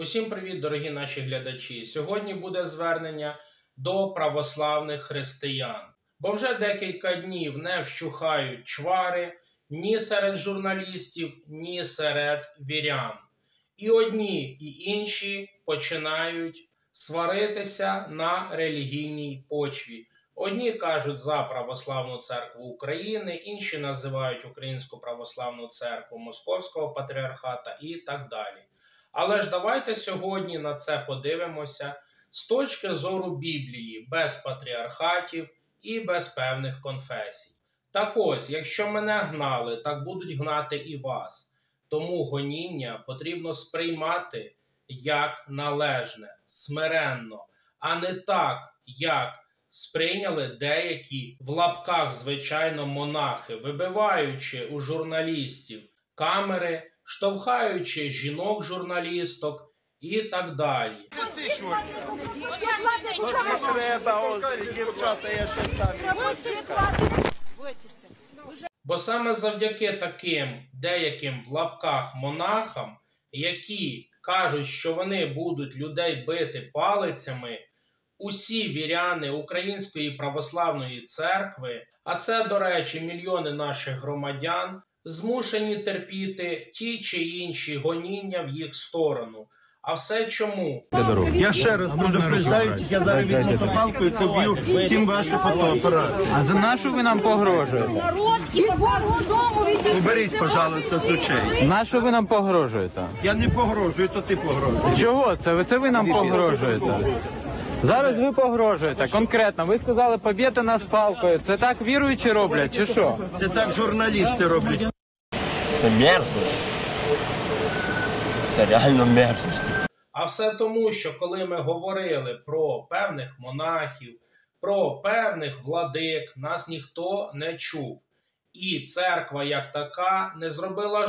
Усім привіт, дорогі наші глядачі! Сьогодні буде звернення до православних християн. Бо вже декілька днів не вщухають чвари ні серед журналістів, ні серед вірян. І одні, і інші починають сваритися на релігійній почві. Одні кажуть за Православну Церкву України, інші називають Українську Православну Церкву Московського Патріархата і так далі. Але ж давайте сьогодні на це подивимося з точки зору Біблії, без патріархатів і без певних конфесій. Так ось, якщо мене гнали, так будуть гнати і вас. Тому гоніння потрібно сприймати як належне, смиренно, а не так, як сприйняли деякі, в лапках, звичайно, монахи, вибиваючи у журналістів камери, штовхаючи жінок-журналісток і так далі. Бо саме завдяки таким деяким в лапках монахам, які кажуть, що вони будуть людей бити палицями, усі віряни Української Православної Церкви, а це, до речі, мільйони наших громадян, змушені терпіти ті чи інші гоніння в їх сторону. А все чому? Я ще раз предупреждаю, я зараз візьму запалку і поб'ю всім вашу фотоапарат. А за нашу ви нам погрожуєте? Уберіть, пожалуйста, з очей. Нашу ви нам погрожуєте? Я не погрожую, то ти погрожуєш. Чого це? Це ви нам погрожуєте? Зараз ви погрожуєте, конкретно. Ви сказали поб'єте нас палкою. Це так віруючі роблять, чи що? Це так журналісти роблять. Це мерзость. Це реально мерзость. А все тому, що коли ми говорили про певних монахів, про певних владик, нас ніхто не чув. І церква як така не зробила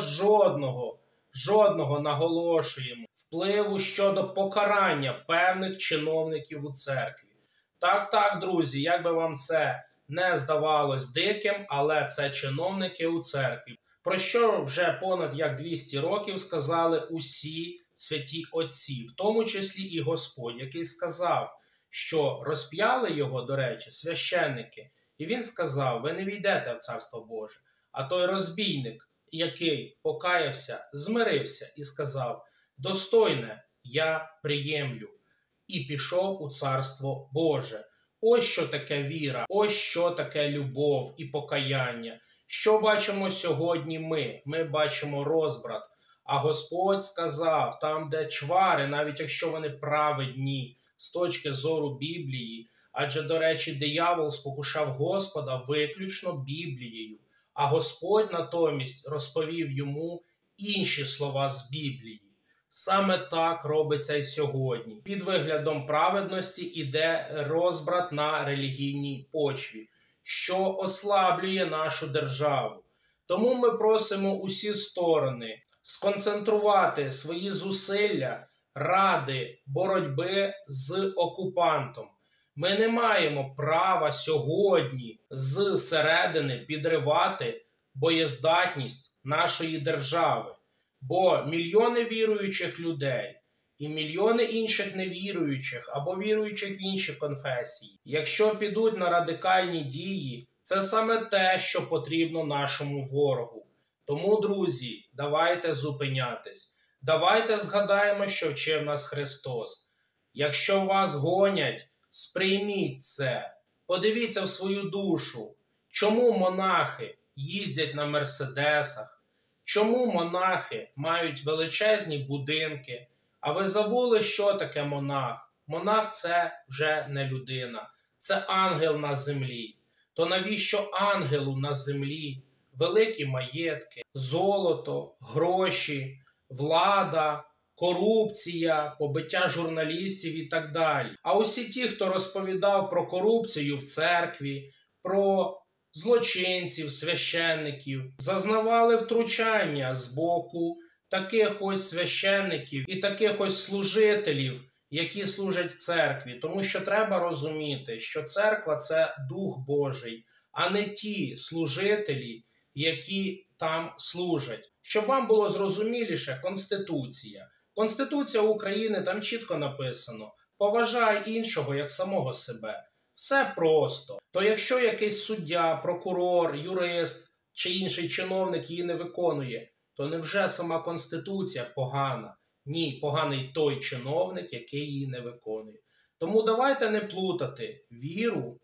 жодного, наголошуємо, впливу щодо покарання певних чиновників у церкві. Так, друзі, як би вам це не здавалось диким, але це чиновники у церкві. Про що вже понад як 200 років сказали усі святі отці, в тому числі і Господь, який сказав, що розп'яли його, до речі, священники. І він сказав, ви не війдете в Царство Боже. А той розбійник, який покаявся, змирився і сказав, достойне я приємлю. І пішов у Царство Боже. Ось що таке віра, ось що таке любов і покаяння. Що бачимо сьогодні ми? Ми бачимо розбрат. А Господь сказав, там де чвари, навіть якщо вони праведні з точки зору Біблії, адже, до речі, диявол спокушав Господа виключно Біблією, а Господь натомість розповів йому інші слова з Біблії. Саме так робиться й сьогодні. Під виглядом праведності іде розбрат на релігійній почві, що ослаблює нашу державу. Тому ми просимо усі сторони сконцентрувати свої зусилля ради боротьби з окупантом. Ми не маємо права сьогодні зсередини підривати боєздатність нашої держави. Бо мільйони віруючих людей і мільйони інших невіруючих або віруючих в інші конфесії, якщо підуть на радикальні дії, це саме те, що потрібно нашому ворогу. Тому, друзі, давайте зупинятись. Давайте згадаємо, що вчив нас Христос. Якщо вас гонять, сприйміть це. Подивіться в свою душу. Чому монахи їздять на мерседесах? Чому монахи мають величезні будинки? А ви забули, що таке монах? Монах – це вже не людина. Це ангел на землі. То навіщо ангелу на землі великі маєтки, золото, гроші, влада, корупція, побиття журналістів і так далі? А усі ті, хто розповідав про корупцію в церкві, про злочинців, священників, зазнавали втручання з боку таких ось священників і таких ось служителів, які служать в церкві. Тому що треба розуміти, що церква – це Дух Божий, а не ті служителі, які там служать. Щоб вам було зрозуміліше, Конституція. Конституція України, там чітко написано: поважай іншого як самого себе. Все просто. То якщо якийсь суддя, прокурор, юрист чи інший чиновник її не виконує, то невже сама Конституція погана? Ні, поганий той чиновник, який її не виконує. Тому давайте не плутати віру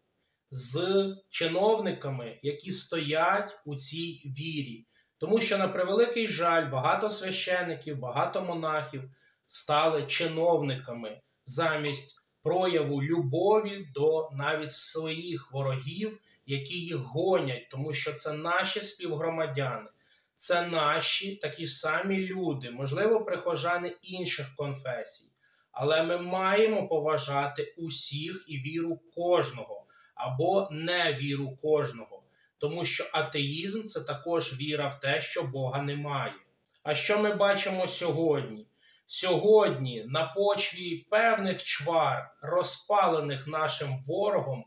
з чиновниками, які стоять у цій вірі. Тому що, на превеликий жаль, багато священиків, багато монахів стали чиновниками замість прояву любові до навіть своїх ворогів, які їх гонять, тому що це наші співгромадяни, це наші такі ж самі люди, можливо, прихожани інших конфесій. Але ми маємо поважати усіх і віру кожного, або невіру кожного. Тому що атеїзм – це також віра в те, що Бога немає. А що ми бачимо сьогодні? Сьогодні на почві певних чвар, розпалених нашим ворогом,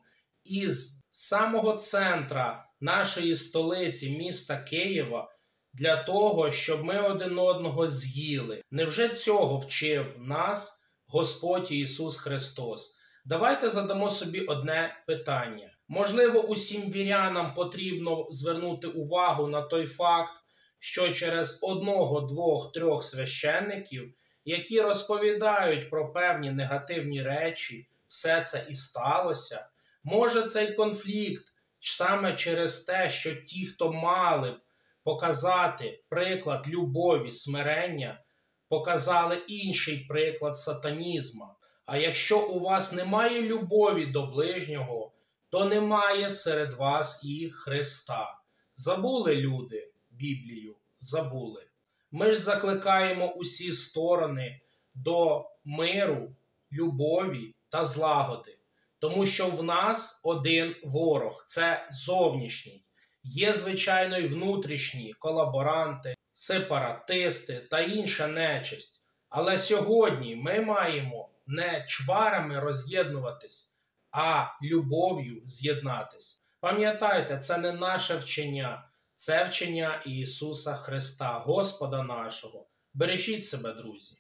із самого центра нашої столиці, міста Києва, для того, щоб ми один одного з'їли. Невже цього вчив нас Господь Ісус Христос? Давайте задамо собі одне питання. Можливо, усім вірянам потрібно звернути увагу на той факт, що через 1, 2, 3 священників, які розповідають про певні негативні речі, все це і сталося. Може, цей конфлікт саме через те, що ті, хто мали б показати приклад любові, смирення, показали інший приклад сатанізму. А якщо у вас немає любові до ближнього, то немає серед вас і Христа. Забули люди Біблію? Забули. Ми ж закликаємо усі сторони до миру, любові та злагоди. Тому що в нас один ворог – це зовнішній. Є, звичайно, і внутрішні колаборанти, сепаратисти та інша нечисть. Але сьогодні ми маємо не чварами роз'єднуватись, а любов'ю з'єднатись. Пам'ятайте, це не наше вчення, це вчення Ісуса Христа, Господа нашого. Бережіть себе, друзі.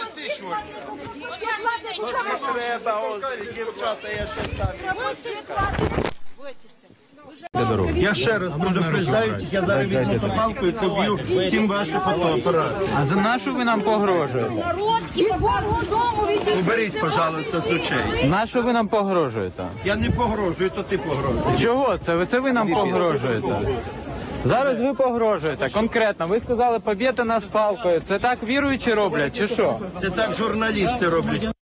Дівчата, я ще самі. Я ще раз предупреждаю, я зараз візьму сопалку і поб'ю всім ваші фотоапарати. А за нашу ви нам погрожуєте? Народ, типа Божого дому відійди. Уберіть, пожалуйста, з очей. Нашу ви нам погрожуєте? Я не погрожую, то ти погрожуєш. Чого це? Це ви нам погрожуєте? Зараз ви погрожуєте, конкретно. Ви сказали, поб'єте нас палкою. Це так віруючі роблять, чи що? Це так журналісти роблять.